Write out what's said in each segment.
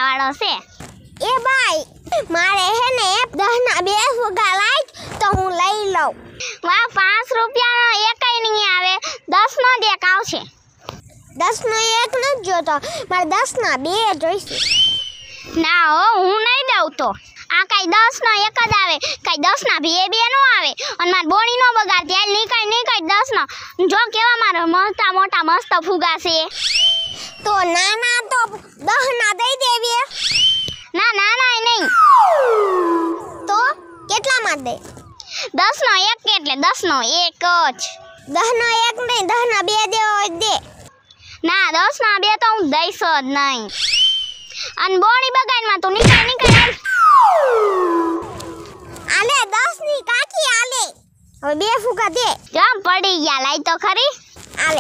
વાળો છે। એ ભાઈ મારે હે ને 10 ના 2 ફુગા લાગ તો હું લઈ લઉં। વાહ 5 રૂપિયાનો એકય નહીં આવે, 10 નો જ એક આવશે। 10 નો એક ન જોતો, મારે 10 ના 2 જોઈશે। ના હો, હું નહીં દઉં તો। આ કઈ 10 નો એક જ આવે, કઈ 10 ના 2 નો આવે। અને માર બોણી નો બગાડ ત્યાં નીકળ 10 નો। જો કેવા મારા મોટા મોટા મસ્ત ફુગા છે। તો નાના તો 10 ના દઈ દેવી। ના નાના નહીં, તો કેટલામાં દે? 10 નો એક એટલે 10 નો એક જ। 10 નો એક નહીં, 10 ના 2 દેવો હોય દે। ના 10 ના 2 તો હું દઈશ જ નહીં। અને બોણી બગાડમાં તું નીકળ આલે 10 ની કાકી આલે। હવે 2 ફુગા દે। જમ પડી ગયા, લાઈ તો ખરી। આલે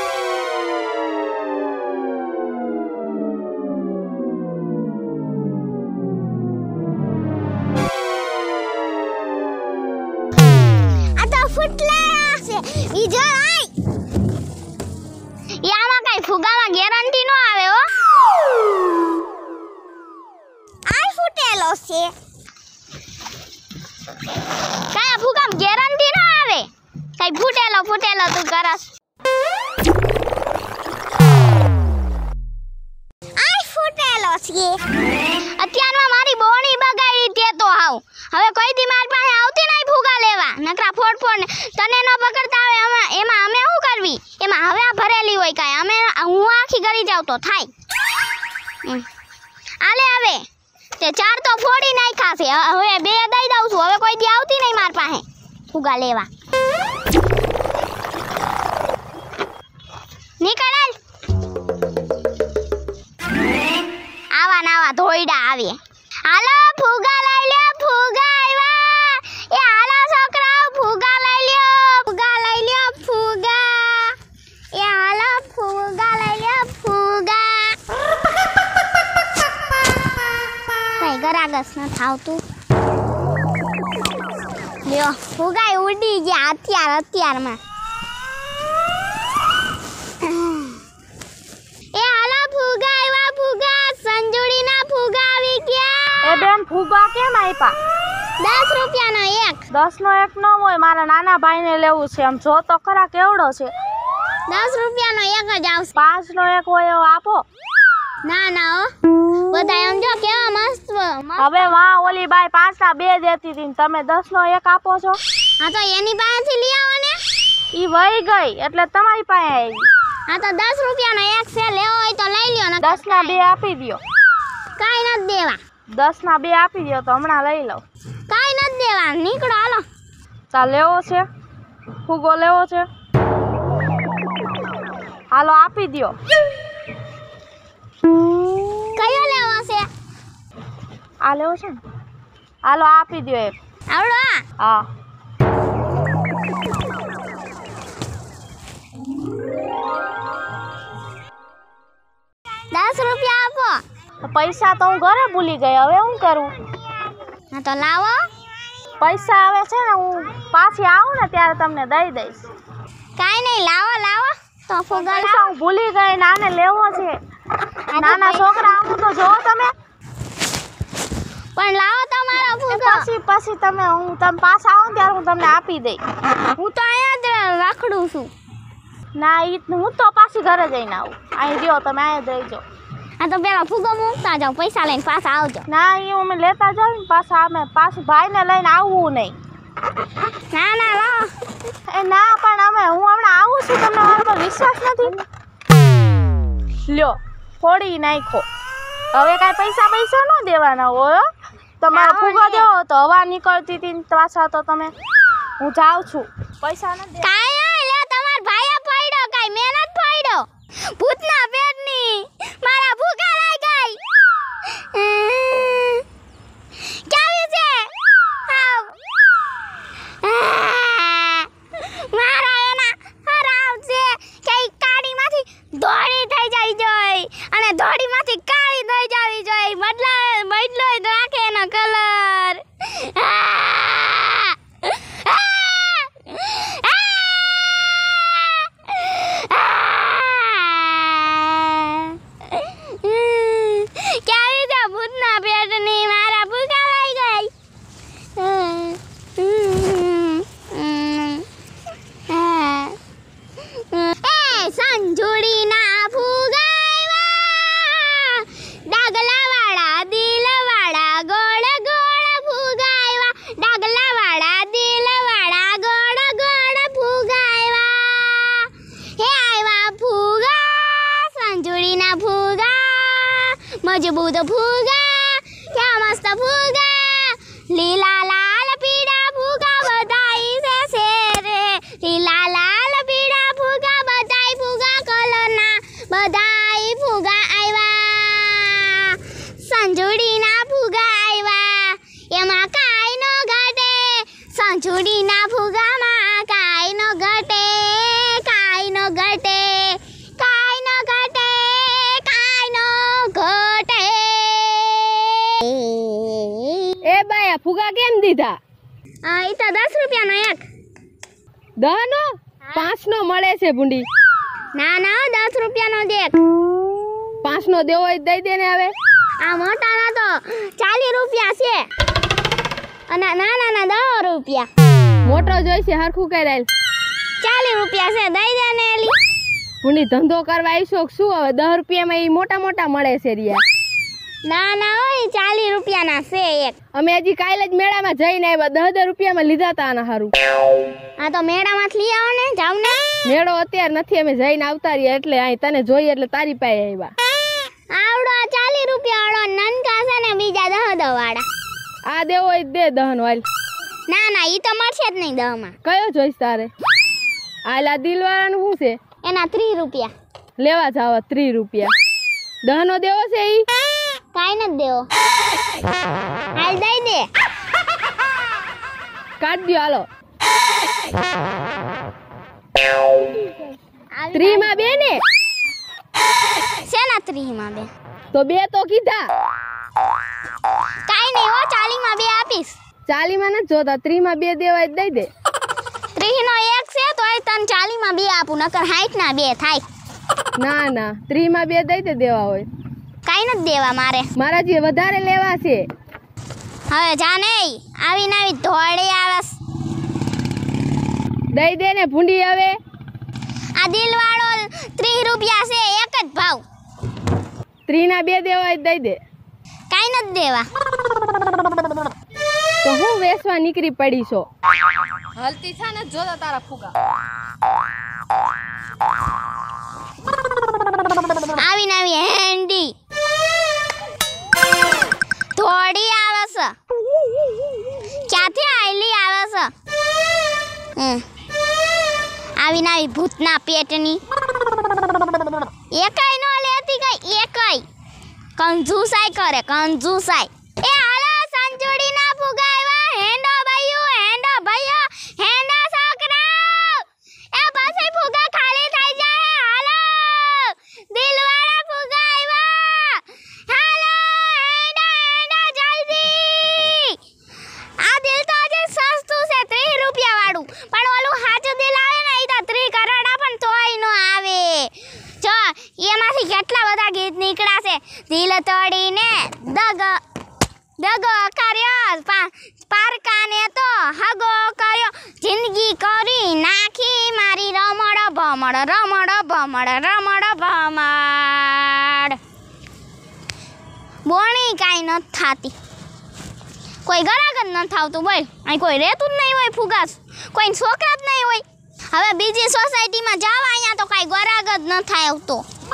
આ તો ફૂટલા છે, બીજો આય। આમાં કઈ ફુગામાં ગેરંટી નો આવે હો। આ ફૂટેલો છે। કયા ફુગામાં ગેરંટી નો આવે? કઈ ફૂટેલો તું કરસ। આ ફૂટેલો છે। અત્યારમાં મારી બોણી બગાડી તે તો હાવ। હવે કોઈ દી મારી પાસે આવતી નહીં ફુગા લેવા, નકરા ફોડ ને તને ન પકડતા આવે એમાં અમે શું કરવી? એમાં હવે આ ભરેલી હોય કાંઈ, અમે હું આખી કરી જાવ તો થાય। આલે હવે તે 4 તો ફોડી નાખ્યા છે, હવે 2 દઈ દઉં છું। હવે કોઈ દી આવતી નહીં મારી પાસે ફુગા લેવા। નીકળ હાલ। આવા ધોઈડા આવે। હાલો ફુગા લઈ લ્યો, ફુગા આવ્યા। એ હાલો છોકરાઓ ફુગા લઈ લ્યો, ફુગા લઈ લ્યો, ફુગા। એ હાલો ફુગા લઈ લ્યો, ફુગા। કઈ ગરાગસ ન થાવતું। લ્યો ફુગા ઉડી ગયા અત્યારમાં। એ હાલો ફુગા આવ્યા, ફુગા। સંજુડીના ફુગા આવી ગયા। એ બેન ફુગા કેમ આપ્યા? 10 રૂપિયાનો એક। 10 નો એક ન હોય, મારા નાના ભાઈને લેવું છે। આમ જો તો ખરા કેવડો છે। 10 રૂપિયાનો એક જ આવશે। 5 નો એક હોય એવો આપો। ના હો, બધા એમ જો કેવા મસ્ત। હવે વાહ ઓલી બાઈ 5 ના 2 દેતી હતી, તમે 10 નો એક આપો છો। હા તો એની પાસેથી લઈ આવો ને। ઈ વહી ગઈ એટલે તમારી પાસે આવી। હા તો 10 રૂપિયાનો એક છે, લેવો હોય તો લઈ લ્યો ને। 10 ના 2 આપી દ્યો। કાઈ નથી દેવા। 10 ના 2 આપી દ્યો તો હમણાં લઈ લઉં। કાઈ નથી દેવા, નીકળો હાલો। ચા લેવો છે ફુગો લેવો છે? હાલો આપી દ્યો। કયો લેવો છે? આ લેવો છે ને? હાલો આપી દ્યો એક। આવડો આ? હા। ₹10 આપો। પૈસા તો હું ઘરે ભૂલી ગઈ, હવે શું કરું? હા તો લાવો। પૈસા આવે છે ને, હું પાછી આવું ને ત્યારે તમને દઈ દઈશ। કાઈ નહીં, લાવો તો ફુગા પૈસા હું ભૂલી ગઈ, નાને લેવો છે। નાના છોકરા આવું તો જો તમે। પણ લાવો તમારો ફુગો। પછી તમે પાછા આવો ત્યારે હું તમને આપી દઈ। હું તો અહીંયા જ રાખડું છું। ના હું તો પાછી ઘરે જઈને આવું। અહીં દ્યો તમે, અહીંયા જ રહીજો। હા તો પેલા ફુગો મૂકતા જાઓ, પૈસા લઈને પાછા આવજો। ના એ અમે લેતા જાવ ને પાછા, અમે પાછું ભાઈને લઈને આવવું નહીં। ના લાવો। એ ના પણ હું હમણાં આવું છું, તમને મારા પર વિશ્વાસ નથી? લ્યો ફોડી નાખો। હવે કાંઈ પૈસા ન દેવાના હોય। તમારો ફુગો દેવો તો હવા નીકળતી હતી પાછા તો તમે। હું જાઉં છું, પૈસા નથી। કાઈ લે, તમાર ભાઈ પડ્યો, કાઈ મહેનત પડ્યો। ભૂતના પેટની મારા ફુગા લઈ ગઈ। કેવી છે? હાવ મારા એના હરામ છે કે કાળીમાંથી ધોળી થઈ જાય જોઈ, અને ધોળીમાંથી કાળી થઈ જાવી જોઈ। બદલો રાખે એનો કલર। કેવી છે મજબૂત ફુગા ક્યાં મસ્ત ફુગા લીલા લાલ પીળા ફુગા બધાય છે રે લીલા લાલ પીળા ફુગા બધાય ફુગા કલરના બધાય ફુગા આવ્યા સંજુડીના ફુગા આવ્યા એમાં કાંઈ નો ઘટે સંજુડીના ફુગામાં કાંઈ નો ઘટે કાંઈ નો ઘટે કાંઈ નો ઘટે કાંઈ નો ઘટે એ બાયા ફુગા કેમ દીધા? એ તો 10 રૂપિયાનો એક 10 નો 5 નો મળે છે ભૂંડી. ના ના 10 રૂપિયાનો જ એક 5 નો દેવો હોય દઈ દે ને હવે. આ મોટાના તો 40 રૂપિયા છે અને નાના 10 રૂપિયા. મોટો જોઈશે હરખું કરાયેલ 40 રૂપિયા છે દઈ દે ને એલી. ભૂંડી ધંધો કરવા આવીશો કે શું હવે? 10 રૂપિયામાં ઈ મોટા મોટા મળે છે રિયા. ના ના ઓય 40 રૂપિયાના છે એક. અમે હજી કાલે જ મેળામાં જઈને આવ્યા 10 રૂપિયામાં લીધા તા આના હારું. આ તો મેળામાંથી લઈ આવો ને જાવ ને. મેળો અત્યારે નથી, અમે જઈને આવતા રહ્યા એટલે અહીં તને જોઈએ એટલે તારી પાસે આવ્યા. આવડો 40 રૂપિયા વાળો નનકા છે ને બીજા 10 વાળા. આ દેવો હોય દે 10 નો હાલ. ના ના ઈ તો મળશે જ નહીં 10 માં. કયો જોઈશ તારે? આલા દિલવાળાનું શું છે? એના 30 રૂપિયા લેવા જાવ 30 રૂપિયા. 10 નો દેવો છે ઈ? કાઈ ન દેવો. હાલ દઈ દે. કાઢ દ્યો હાલો. 30 માં બે ને? શેના 30 માં બે? તો બે તો કીધા. કાઈ નહીં હો 40 માં બે આપીશ. 40 માં નથી જોતા, 30 માં બે દેવા જ દઈ દે. 30 નો એક છે તોય તને 40 માં બે આપું નકર 60 ના બે થાય. ના ના 30 માં બે દઈ દે દેવા હોય. કાઈ ન દેવા મારે. મારા જે વધારે લેવા છે. હવે જાને આવીને આવી ધોળી આવસ. દઈ દે ને ભૂંડી હવે. આ દિલવાળો 30 રૂપિયા છે એક જ ભાવ. 30 ના બે દેવા જ દઈ દે. કાઈ ન દેવા. તો હું વેસવા નીકળી પડી છો. હલતી છે ને જોતા તારા ફુગા. આવીને આવી હેન્ડી થોડી આવે છે. ક્યાંથી આયલી આવે છે? આવીને આવી ભૂતના પેટની એકાઈ નો લેતી ગઈ એકાઈ. કંજુસાઈ કરે કંજુસાઈ. એ હાલો સંજોડી ના ફુગા આવ્યા. હેંડો ભાઈઓ હેંડો છોકરાઓ. એ પાછળ ફુગા ખાલી થઈ જાય. હાલો દિલવાળા ફુગા આવ્યા. હાલો હેંડો જલ્દી. આ દિલ તો આજે સસ્તું છે 30 રૂપિયા વાળું, પણ ઓલું સાચું દિલ આવે ને ઈ તો 30 કરોડા પણ તોય નો આવે. જો એમાંથી કેટલા બધા ગીત નીકળ્યા છે. દિલ તોડીને દગો કર્યો પારકાને તો હગો કર્યો જિંદગી કરી નાખી મારી રમડ ભમડ બોણી કાંઈ નથી થાતી. કોઈ ગરાગ જ ન થાવતું બોલ. અહીં કોઈ રહેતું જ નહીં હોય ફુગાસ, કોઈ છોકરા જ નહીં હોય. હવે બીજી સોસાયટીમાં જાવ અહીંયા તો કાંઈ ગરાગ જ ન થાય આવતો.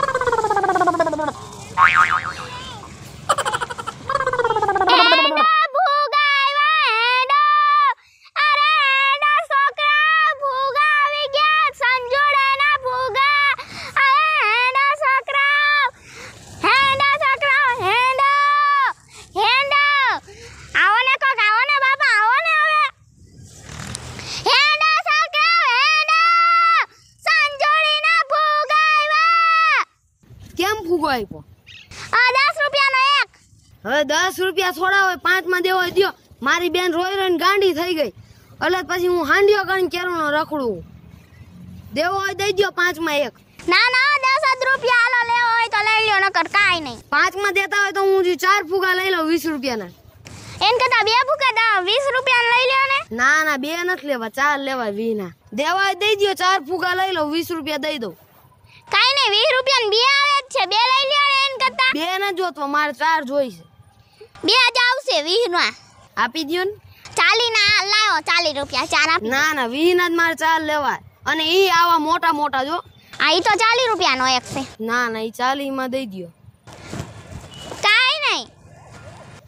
ફુગો આપ્યો 10 રૂપિયાનો એક. હવે 10 રૂપિયા થોડા હોય 5 માં દેવો દયો. મારી બેન રોઈ રોઈને ગાંડી થઈ ગઈ એટલે પછી હું હાંડિયો કરીને કેરોનો રખડું. દેવો હોય દઈ દયો 5 માં એક. ના ના 10 રૂપિયા હાલો લેવો હોય તો લઈ લ્યો નકર કાઈ નહીં. 5 માં દેતા હોય તો હું 4 ફુગા લઈ લઉં 20 રૂપિયાના. એન કરતા 2 ફુગા 20 રૂપિયાના લઈ લ્યો ને. ના ના 2 નથી લેવા, 4 લેવા 20 ના. દેવા હોય દઈ દયો 4 ફુગા લઈ લઉં 20 રૂપિયા દઈ દઉં. કાઈ નહીં 20 રૂપિયાના 2 આવે જ છે, 2 લઈ લ્યો ને. એન કરતા 2 ન જોતો, મારે 4 જોઈશે. 2 જ આવશે 20 ના. આપી દ્યો ને. 40 ના લાવો 40 રૂપિયા 4 આપી. ના ના 20 ના જ મારે 4 લેવા. અને ઈ આવા મોટા મોટા જો. આ ઈ તો 40 રૂપિયાનો એક છે. ના ના ઈ 40 માં દઈ દયો. કાઈ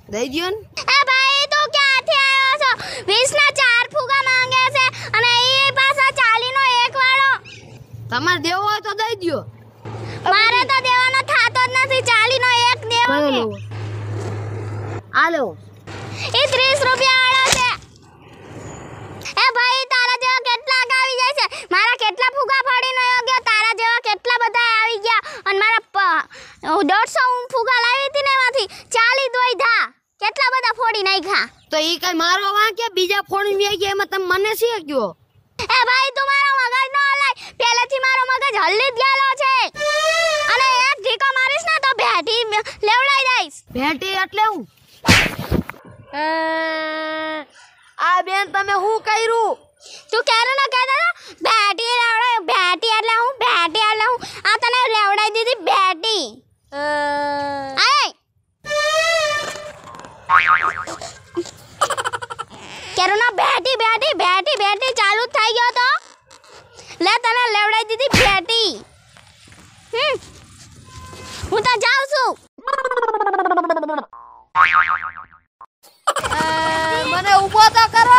દઈ દ્યો ને. એ ભાઈ તું ક્યાંથી આવ્યો છો? 20 ના 4 ફુગા માંગે છે અને એ પાછા 40 નો એક વાળો. તમારે દેવો હોય તો દઈ દ્યો. મારે તો દેવાનો થાતો જ નથી. 40 નો એક દેવો છે. આ લો. એ 30 રૂપિયા વાળો છે. એ ભાઈ તારા જેવા કેટલા આવી જાય છે? મારા કેટલા ફુગા ફાડીને ગયો. તારા જેવા કેટલા બધા આવી ગયા અને મારા 150 હું ફુગા લાવી હતી ને એમાંથી 40 દોઈધા. કેટલા બધા ફોડી નાખ્યા. તો ઈ કઈ મારો વાંક કે બીજા ફોડી વે ગયા એમાં તમે મને શી કયો? એ ભાઈ તું મારો મગજ નો હલાય. પહેલેથી મારો મગજ હલ્લી જ ગયેલો છે અને એક ઢીકો મારીશ ને તો ભેટી લેવડાઈ દઈશ. ભેટી એટલે હું? આ બેન તમે હું કર્યું? તું કેરું ના કહેતો ભેટી લેવડાય. ભેટી એટલે હું? ભેટી એટલે હું? આ તને લેવડાઈ દીધી ભેટી. આય કેરું ના ભેટી ભેટી ભેટી ભેટી ચાલુ થઈ ગયો તો લે તને લેવડાઈ દીધી ભેટી. હું તો જાઉં છું. મને ઊભો તો કરો.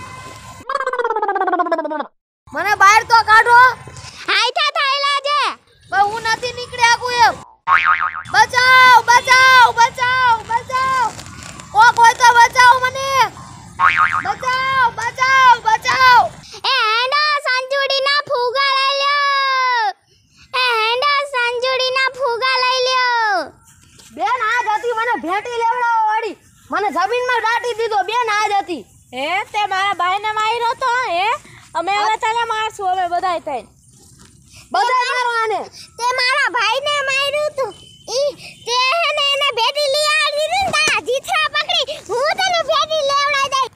મને બહાર તો કાઢો. આઈથા થઈ લેજે. પણ હું નથી નીકળી આગું એમ. બચાવ બચાવ બચાવ બચાવ. કોક હોય તો બચાવ મને. બચાવ બચાવ બચાવ. એ હેંડા સંજુડીના ફુગા લઈ લ્યો. એ હેંડા સંજુડીના ફુગા લઈ લ્યો. બેન આજ હતી મને ભેટી લેવડાવવા વાળી. મને જમીનમાં દાટી દીધો. બેન આજ હતી. હે તે મારા ભાઈને માર્યો તો હે? અમે હવે તને મારશું હવે બધાય થઈને. બધા મારો આને. તે મારા ભાઈને માર્યું તું. ઈ તે હેને એને ભેટી લઈ આવી દીધી ને તારા જીથરા પકડી. હું તને ભેટી લેવડાઈ દઈ.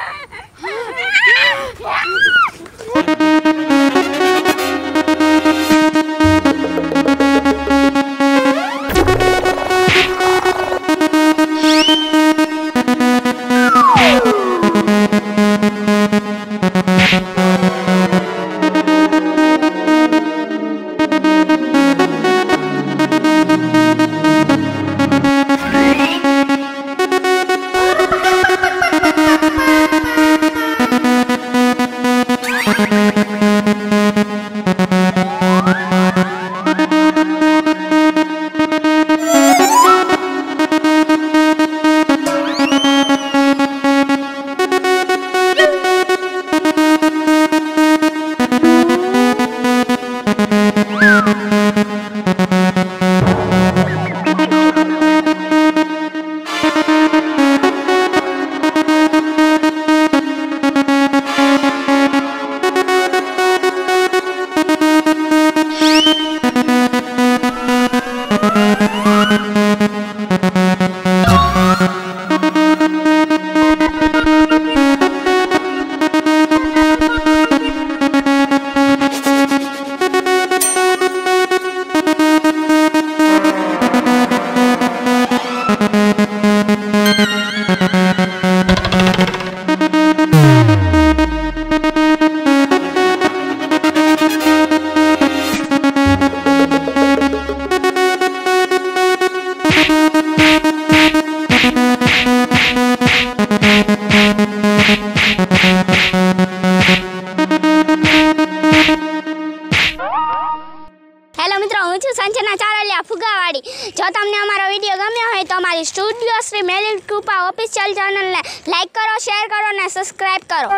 હેલો મિત્રો, હું છું સંજના ચારલિયા ફુગાવાડી. જો તમને અમારો વિડીયો ગમ્યો હોય તો અમારી સ્ટુડિયો શ્રી મેલિક કૃપા ઓફિશિયલ ચેનલને લાઈક કરો, શેર કરો અને સબસ્ક્રાઇબ કરો.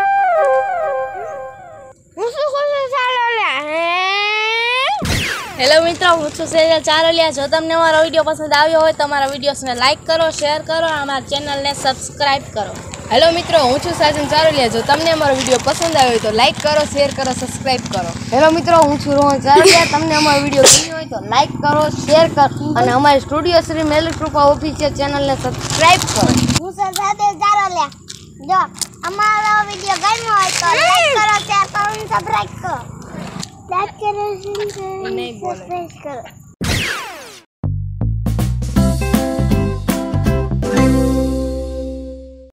હેલો મિત્રો, હું છું સેજલ ચારલિયા. જો તમને અમારો વિડીયો પસંદ આવ્યો હોય તો અમારા વિડીયોને લાઈક કરો, શેર કરો અને અમારા ચેનલને સબસ્ક્રાઇબ કરો. હેલો મિત્રો, હું છું સાજન ચારલિયા. જો તમને અમારો વિડીયો પસંદ આવ્યો હોય તો લાઈક કરો, શેર કરો, સબસ્ક્રાઇબ કરો. હેલો મિત્રો, હું છું રોહન ચારલિયા. તમને અમારો વિડીયો ગમ્યો હોય તો લાઈક કરો, શેર કરો અને અમારી સ્ટુડિયો શ્રી મેલિક કૃપા ઓફિશિયલ ચેનલને સબસ્ક્રાઇબ કરો. હું છું સાજન ચારલિયા. જો અમારો વિડીયો ગમ્યો હોય તો લાઈક કરો, શેર કરો અને સબસ્ક્રાઇબ કરો. લાઈક કરો, સબસ્ક્રાઇબ કરો.